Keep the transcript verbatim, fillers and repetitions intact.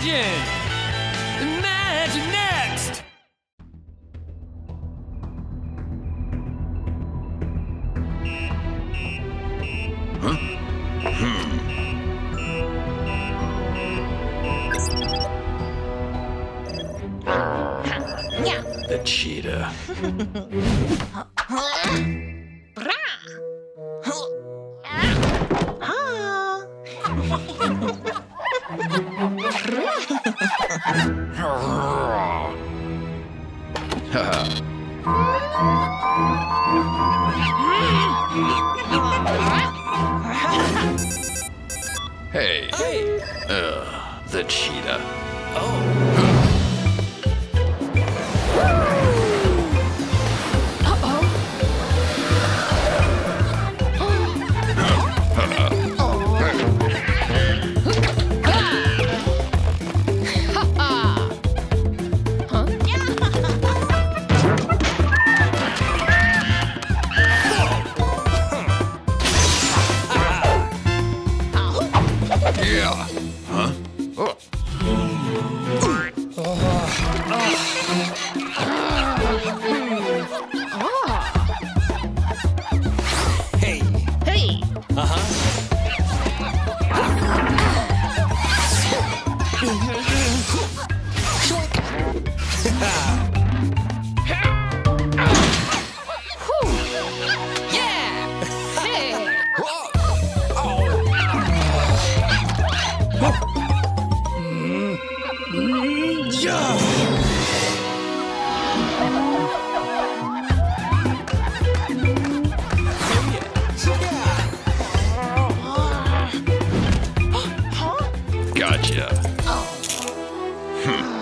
Imagine! Imagine next! Huh? Hmm. The cheetah. Hey. Hey! Uh, the cheetah. Oh! Yeah. Huh? Oh. Hey! Hey! Uh-huh. Yeah! Hey! Gotcha. Oh. Hmm.